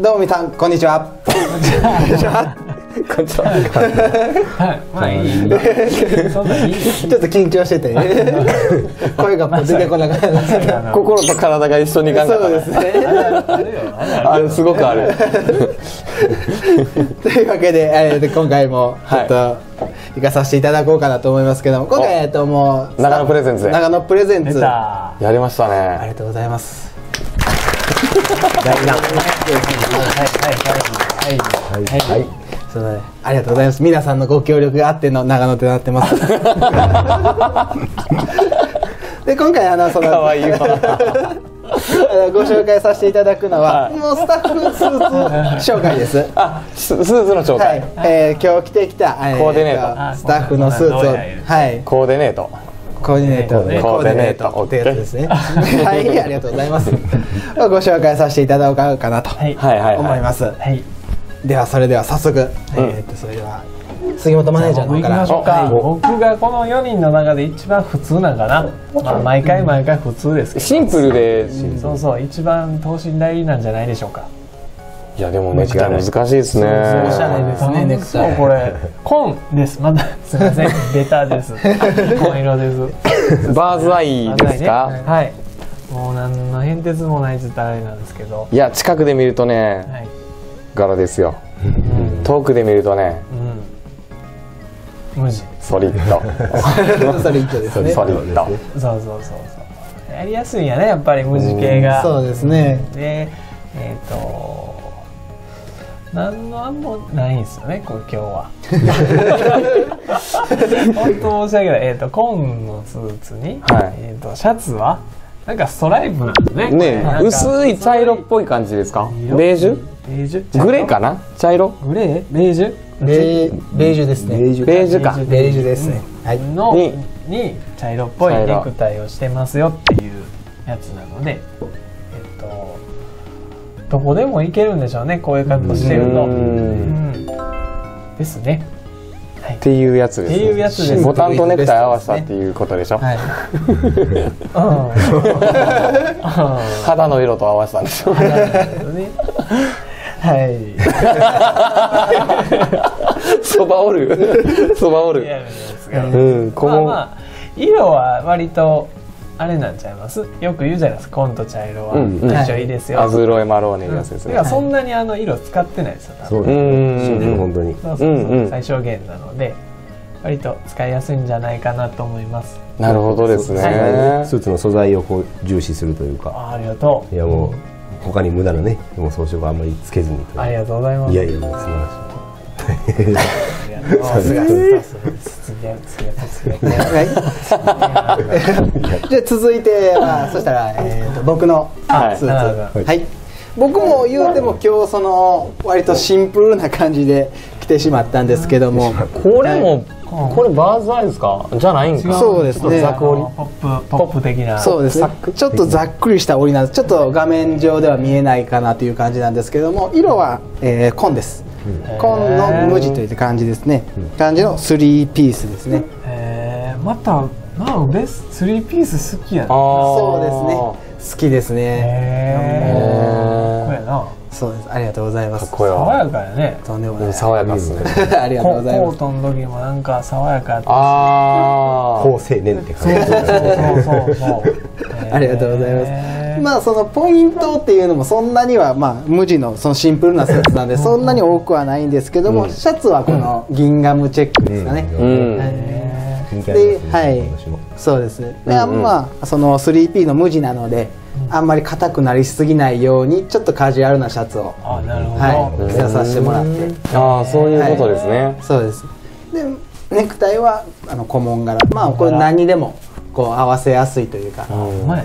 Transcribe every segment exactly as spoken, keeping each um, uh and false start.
どうもみさんこんにちは。 こんにちは。はい、まあいい。そんないい。 ちょっと緊張してて声が出てこなかった。 心と体が一緒にいかんかった。 そうですね。 あれすごくある。 というわけで、えー、今回もちょっと行かさせていただこうかなと思いますけども、今回えっともう長野プレゼンツで長野プレゼンツやりましたね。 ありがとうございます。 大事な。はいはいはいはいはい。 そうだね。ありがとうございます。皆さんのご協力があっての長野となってます。で今回あのその可愛いわ。 ご紹介させていただくのは、はい、もうスタッフスーツ紹介です。 あ、スーツの紹介。 はい、えー、今日着てきた、えー、 コーディネート、 スタッフのスーツを、はい、 コーディネート、 コーディネート、 コーディネートってやつですね。はい、ありがとうございます。ご紹介させていただこうかなと思います。はい。ではそれでは早速、えっとそれでは杉本マネージャーの方から。 僕がこのよにんの中で一番普通なんかな。まあ毎回毎回普通ですけど。 シンプルで、 そうそう一番等身大なんじゃないでしょうか。 いやでもめっちゃ難しいですね。 おしゃれですねネクタイ。 これ紺です。まだすみませんベタです。紺色です。 バーズアイですか。 はい。もう何の変哲もないって言ったらあれなんですけど。 いや近くで見るとね、柄ですよ。遠くで見るとね。 無地ソリッドソリッドですね。 ソリッド。 そうそうそうそうやりやすいんやねやっぱり無地系が。 そうですね。 でえっと何の案もないんですよねこれ今日は。本当申し訳ない。えっと紺のスーツにえっとシャツはなんかストライプなんですね。 ね薄い茶色っぽい感じですか。ベージュ？ ベージュ？ グレーかな？茶色？ グレー？ベージュ？ ベージュですね。 ベージュか。 ベージュですね。 はいのに茶色っぽいネクタイをしてますよっていうやつなので、えっとどこでもいけるんでしょうねこういう格好してると。ですね。 っていうやつです。 っていうやつです。 ボタンとネクタイ合わせたっていうことでしょ。はい。肌の色と合わせたんですよ。 はい。 そばおる。そばおる。 うん。このまあ色は割とあれなんちゃいます。よく言うじゃないですか。紺と茶色は一緒いいですよ。 アズーロエマローネのやつですね。 いやそんなにあの色使ってないですよ。 そうですね。本当に。 そうそう最小限なので割と使いやすいんじゃないかなと思います。 なるほどですね。 スーツの素材をこう重視するというか。 ありがとう。 いやもう他に無駄なねもう装飾はあんまりつけずに。 ありがとうございます。 いやいやもう素晴らしい。 じゃあ続いてはそしたら、えー、と僕のスーツ、はいはい、僕も言うても今日その割とシンプルな感じで着てしまったんですけども、 これも、はい、これバーズアイですかじゃないんか。 そうですね。 ザク織りポップポップ的な。 そうですね。ちょっとざっくりした織りなんです。ちょっと画面上では見えないかなという感じなんですけども、色は、えー、紺です。紺の無地という感じですね。感じのスリーピースですね。 へえ、またなおベススリーピース好きやね。 そうですね。好きですね。 へえ。これな。 そうです。ありがとうございます。 爽やかやね。 とんでもない。 爽やかですね。 ありがとうございます。 コートの時もなんか爽やかやった。 ああ。好青年って感じ。 そうそうそう。 ありがとうございます。まあそのポイントっていうのもそんなにはまあ無地のそのシンプルなスーツなんでそんなに多くはないんですけども、シャツはこの銀ガムチェックですかね。で、はい、そうです。で、まあその スリーピー の無地なのであんまり硬くなりすぎないようにちょっとカジュアルなシャツをはい着させてもらって。 ああそういうことですね。 そうです。でネクタイはあの小紋柄。まあこれ何にでもこう合わせやすいというか、はい。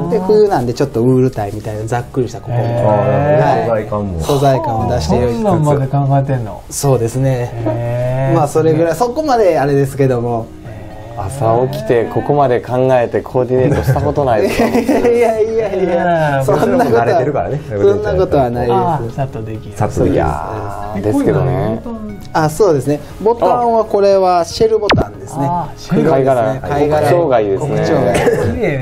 で冬なんでちょっとウールタイみたいなざっくりしたここも素材感も素材感を出している。 そんなんまで考えてんの。 そうですね。まあそれぐらいそこまであれですけども。 朝起きてここまで考えてコーディネートしたことないですか。 いやいやいやそんなことはそんなことはないです。 さっとできる。 さっとできる。 いやですけどね。 あ、そうですね。ボタンはこれはシェルボタンですね。 貝殻、貝殻障害ですね。 綺麗な。こ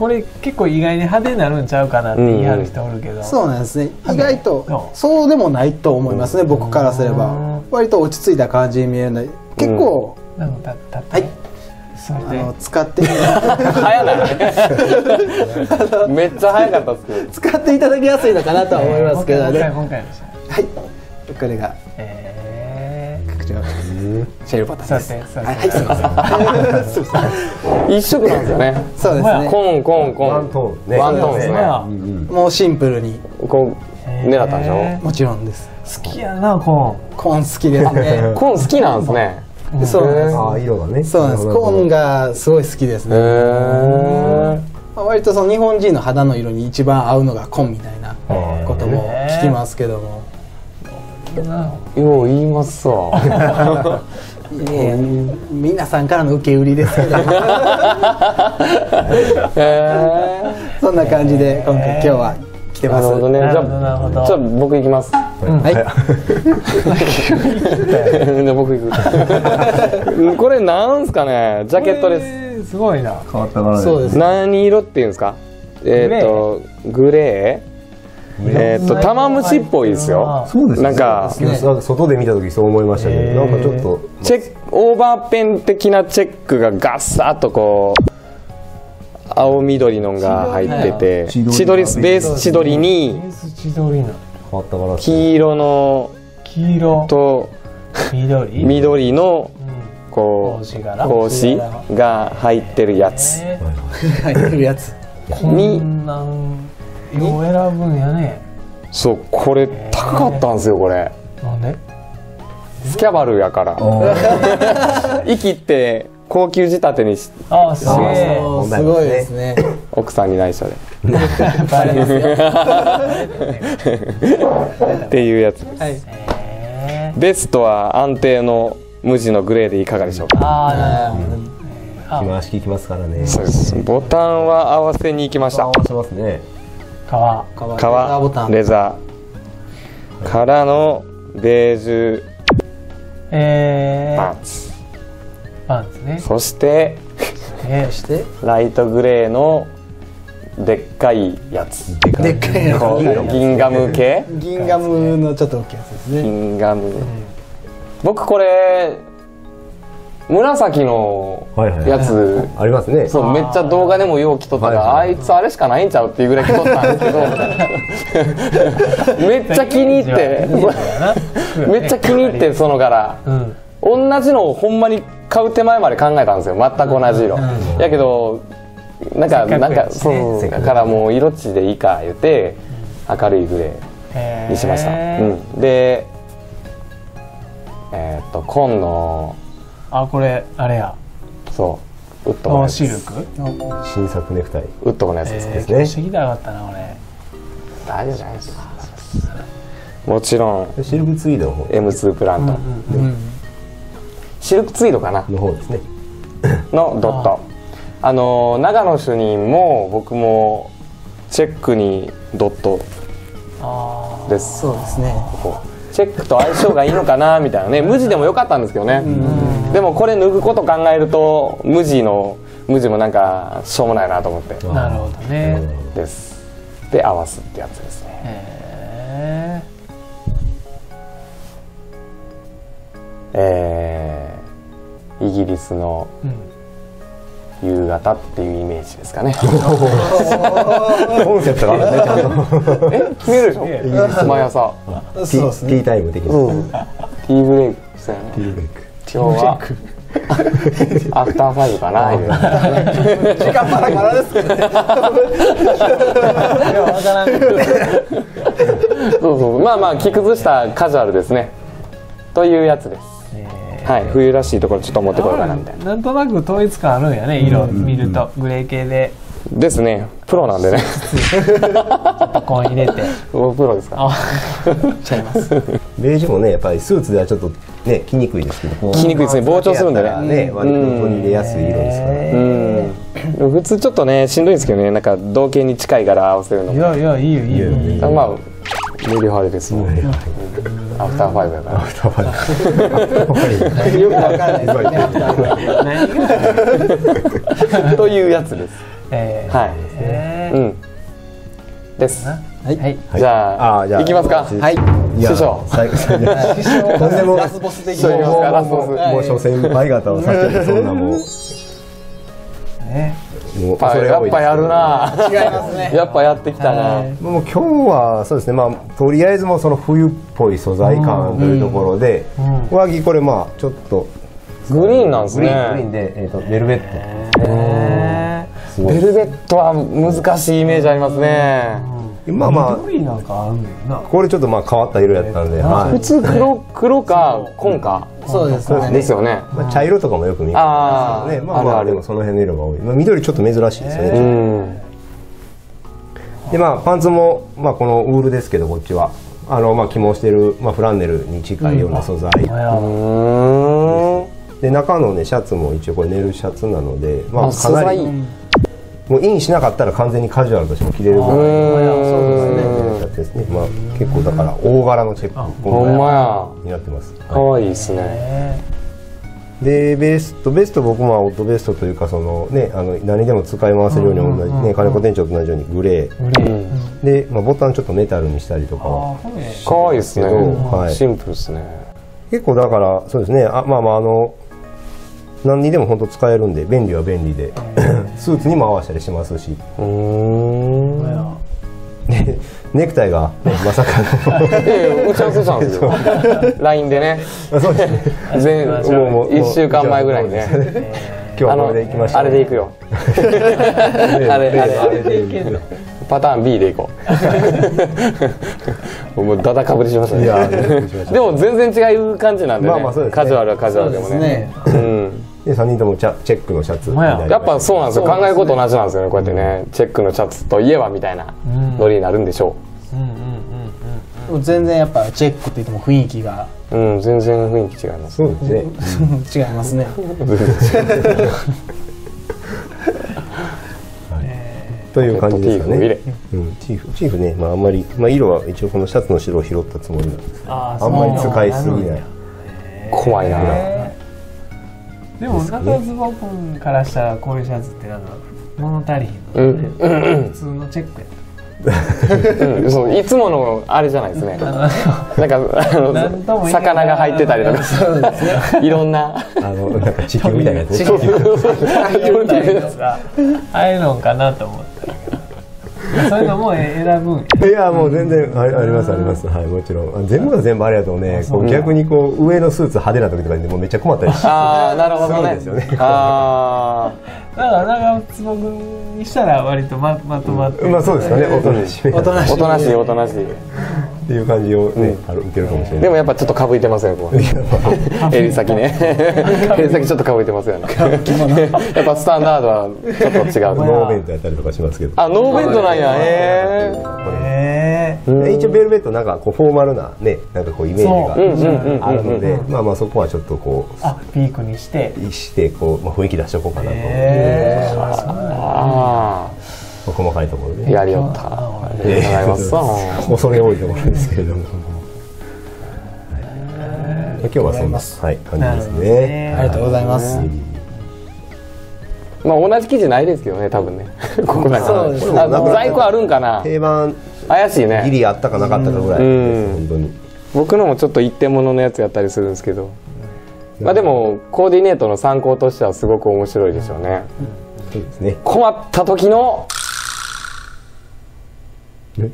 これ結構意外に派手になるんちゃうかなって言い張る人おるけど、 そうなんですね。意外とそうでもないと思いますね、僕からすれば。割と落ち着いた感じに見えるので、結構、 なんかたたはい。 それであの使って早ないめっちゃ早かったっすけど使っていただきやすいのかなとは思いますけどね。 今回今回の人はい。これがえ拡張シェルボタンです。 そうですねはい、はい、すみません。すみません。 一色なんですよね。 そうですね。 コンコンコンワントーンね。 ワントーンですね。 もうシンプルに。 こう狙ったんでしょ。 もちろんです。 好きやなコーン。 コーン好きですね。 コーン好きなんですね。 そうなんです。 ああ、色がね。 そうなんです。コーンがすごい好きですね。割とその日本人の肌の色に一番合うのが紺みたいなことも聞きますけども。 よう言いますわ。 ね、皆さんからの受け売りですけどそんな感じで今回今日は来てます。 なるほどね。じゃあじゃあ僕行きます。 はいじゃあ僕行く。これなんすかね、ジャケットです。 すごいな。 変わったからそうです。 何色っていうんですか。えっとグレー。えっと玉虫っぽいですよ。 そうですね。 なんか外で見た時そう思いましたけど、なんかちょっとチェックオーバーペン的なチェックがガッサッとこう青緑のが入ってて、千鳥ベース千鳥に黄色の黄色と緑緑のこう格子が入ってるやつ入ってるやつによう選ぶんやね。 そう、これ高かったんですよ。これなんでスキャバルやから生きて高級仕立てにしああすげえすごいですね。 奥さんに内緒でバレますよっていうやつです、 はい、 ベストは安定の無地のグレーでいかがでしょうか。 ああなるほど。 着回し効きますからね。 そうです。ボタンは合わせに行きました。 合わせますね。 革革ボタンレザーからのベージュえー、 パンツパンツね。 そしてえー、してライトグレーのでっかいやつでっかいこうギンガム系ギンガムのちょっと大きいやつですね。 ギンガム、うん、僕これ紫のやつ、 はいはい、ありますね。 そうめっちゃ動画でもよう着とったら、あいつあれしかないんちゃうっていうぐらい着とったんですけどめっちゃ気に入ってめっちゃ気に入ってその柄、うん、同じのをほんまに買う手前まで考えたんですよ。全く同じ色、うん、やけどなんかなんかそうだからもう色っちでいいか言って明るいグレーにしました、うん、でえー、っと紺のあ、これあれや。 そうウッドのやつ。 シルク新作ネクタイウッドのやつですね。 えー、今日してきたらよかったな俺。 大丈夫じゃないですか。もちろんシルクツイードの方エムツー プラント、うんうん、シルクツイードかなの方ですねのドット。あ, あの長野主任も僕もチェックにドットです。 そうですね。 ここチェックと相性がいいのかなみたいなね。無地でもよかったんですけどね。でもこれ脱ぐこと考えると無地の無地もなんかしょうもないなと思って。 なるほどね。 です。で合わすってやつですね。 へーえー、イギリスの夕方っていうイメージですかね。 コンセプトがあるねちゃんと。 え決めるでしょ。イギリス毎朝。 そうですね。ティータイム的な。 うん、ティーブレイクしたよね。 ティーブレイク。 今日はアフターファイブかな。 時間バラバラですけどね。 そうそうまあまあ着崩したカジュアルですね。というやつです。はい、冬らしいところちょっと持ってこようかなみたいな。 なんとなく統一感あるんやね、色見るとグレー系で。 ですね、プロなんでね。 ちょっとコーン入れて。 おプロですか。 ちゃいます。 ベージュもねやっぱりスーツではちょっとね着にくいですけど。 着にくいですね、膨張するんでね。 ね割と取り入れやすい色ですから。 うん。普通ちょっとねしんどいんですけどね、なんか同型に近い柄合わせるの。 いやいやいいよいいよ。 まあメリハリですもんね。アフターファイブやから。アフターファイブ。よくわかんないですね。というやつです。 えー、 はい、 えー、 うんですはい、はい、 じゃあ行きますか。 はい、 師匠最後師匠とんでもラスボス的そう言いますか、ラスボス。 もう諸先輩方をさせてそんなもうね、 もうやっぱやるな。 違いますね。 やっぱやってきたな。 もう今日はそうですね、まあとりあえずもうその冬っぽい素材感というところで、上着これまあちょっとグリーンなんですね。 グリーングリーンでえっとベルベット。 ベルベットは難しいイメージありますね。 まあまあ緑なんかあるんだよな。 これちょっとまあ変わった色やったんで、 普通黒黒か紺か。 そうですね。 ですよね。 まあ茶色とかもよく見ますね。まあまあでもその辺の色が多い。まあ緑ちょっと珍しいですよね。でまあパンツもまあこのウールですけどこっちはあのまあ起毛してるまあフランネルに近いような素材。で中のねシャツも一応これネルシャツなので、まあかなりもうインしなかったら完全にカジュアルとしても着れるぐらいのシャツですね。まあ結構だから大柄のチェックほんまやになってます。 可愛いですね。 でベストベスト僕もアウトベストというかそのねあの何でも使い回せるように同じね金子店長と同じようにグレーでまあボタンちょっとメタルにしたりとかは可愛いですね。 はい、 シンプルですね。 結構だからそうですねあまあまああの何にでも本当使えるんで便利は便利でスーツにも合わせたりしますしネクタイが、ね、まさかの打ち合わせしたんですよライン でねそうですねもういっしゅうかんまえぐらいにね今日はこれでいきましょうあれでいくよあれあれでいくパターン ビー でいこうもうダダかぶりしましたねでも全然違う感じなんでねカジュアルはカジュアルでもねでさんにんともチェックのシャツやっぱそうなんですよ考えること同じなんですよねこうやってねチェックのシャツといえばみたいなノリになるんでしょう全然やっぱチェックって言っても雰囲気がうん全然雰囲気違いますそうですね違いますねという感じですかね。チーフ、チーフね、まああんまり、まあ色は一応このシャツの白を拾ったつもりなんですけど、あんまり使いすぎない。 怖いな。 でも中坪君からしたらこういうシャツってなんだろう物足りひんので普通のチェックやった。 うん、そういつものあれじゃないですね。なんかあの魚が入ってたりとか、いろんなあのなんか地球みたいなやつ。 地球みたいなやつがああいうのかなと思ったけど。そういうのも選ぶんいやもう全然ありますありますはいもちろん全部が全部あれやとねこう逆にこう上のスーツ派手な時とかにもうめっちゃ困ったりしてああなるほどねですよねああだから長坪君にしたら割と ま, まとまってまあそうですかねおとなしいおとなしいおとなしいおとなしいっていう感じをねある受けるかもしれないでもやっぱちょっとかぶいてますよこう襟先ね襟先ちょっとかぶいてますよねやっぱスタンダードはちょっと違うノーベントやったりとかしますけどあノーベントなんやへえ一応ベルベットなんかこうフォーマルなねなんかこうイメージがあるのでまあまあそこはちょっとこうあピークにしてしてこうまあ雰囲気出しておこうかなと思ってああ細かいところでやりよったありがとうございます恐れ多いところですけれども今日はそんなはい感じですねありがとうございますまあ同じ生地ないですけどね多分ねここなんか在庫あるんかな定番怪しいねギリあったかなかったかぐらいです本当に僕のもちょっと一点物のやつやったりするんですけどまあでもコーディネートの参考としてはすごく面白いですよねそうですね困った時のえ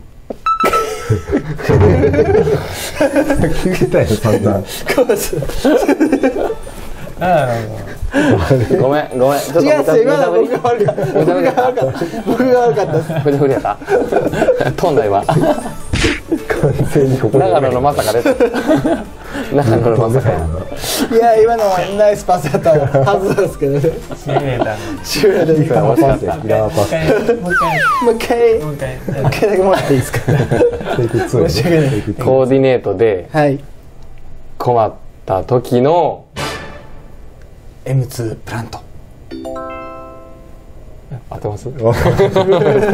聞きたいよ散々 ごめんごめんちょっと違う今の僕が悪かった僕が悪かった僕が悪かったです無茶ぶりやった飛んだ今完全にここ長野のまさか出た長野のまさかいや今のはナイスパスやったはずなんですけどねシミュレーターのシミュレーターキラーパスやキラーパスもう一回もう一回もう一回もう一回だけもらっていいですかテイクツー申し訳ないコーディネートではい困った時のエムツー プラントってます？ 合ってます合って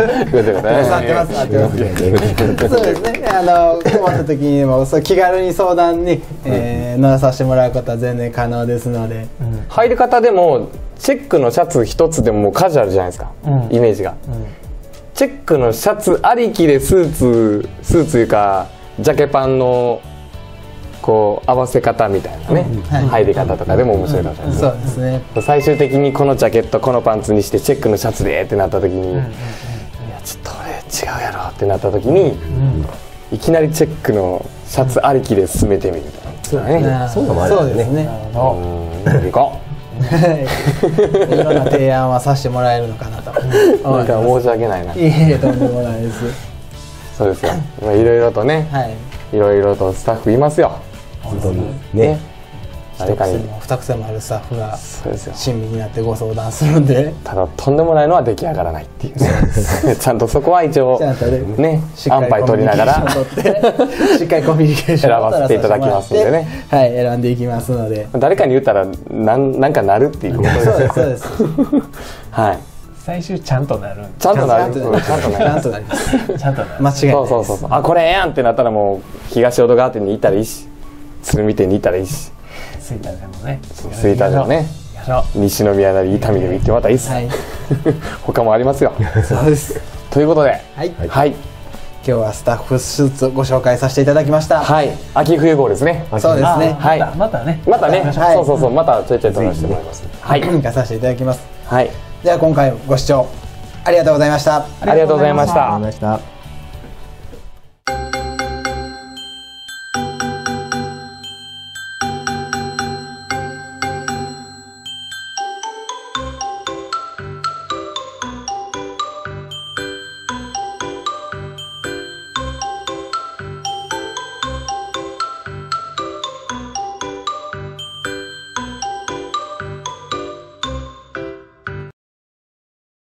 ますそうですね、あの困った時にもそう気軽に相談に、えー、乗らさせてもらうことは全然可能ですので、 うん、入り方でもチェックのシャツ一つでもカジュアルじゃないですか、うん、イメージが、うん、チェックのシャツありきでスーツスーツいうかジャケパンのこう合わせ方みたいなね、うんはい、入り方とかでも面白いかもしれないですね、 そうですね。 最終的にこのジャケットこのパンツにしてチェックのシャツでってなった時に、うん、いやちょっと俺違うやろってなった時に、うん、いきなりチェックのシャツありきで進めてみるみたいな、そうだね、 そういうのもあるんですね。 行こういろんな提案はさせてもらえるのかなとなんか申し訳ないな。 いえいえとんでもないです。 そうですよ、まあ、いろいろとね、はい、いろいろとスタッフいますよ本当にね、誰かに二癖もあるスタッフが親身になってご相談するんで、 ただとんでもないのは出来上がらないっていうちゃんとそこは一応ね安牌取りながらしっかりコミュニケーション選ばせていただきますんでね、 はい、選んでいきますので、 誰かに言ったらなんなんかなるっていうことですそうですそうですはい最終ちゃんとなるちゃんとなるちゃんとなるちゃんとなりますちゃんとなる間違いないです。 そうそうそうそう、あこれええやんってなったらもう東淀川店に行ったらいいし鶴見店に行ったらいいし吹田でもね吹田でもね西宮なり伊丹でも行ってまたいいっす、はい、他もありますよそうですということで、 はい、 はい、 今日はスタッフスーツご紹介させていただきました。 はい、秋冬号ですね。 そうですね。 はい、 またねまたね、そうそうそう、またちょいちょい撮らせてもらいます。はい、 行かさせていただきます。 はい、 では今回ご視聴ありがとうございました。 ありがとうございました。 ありがとうございました。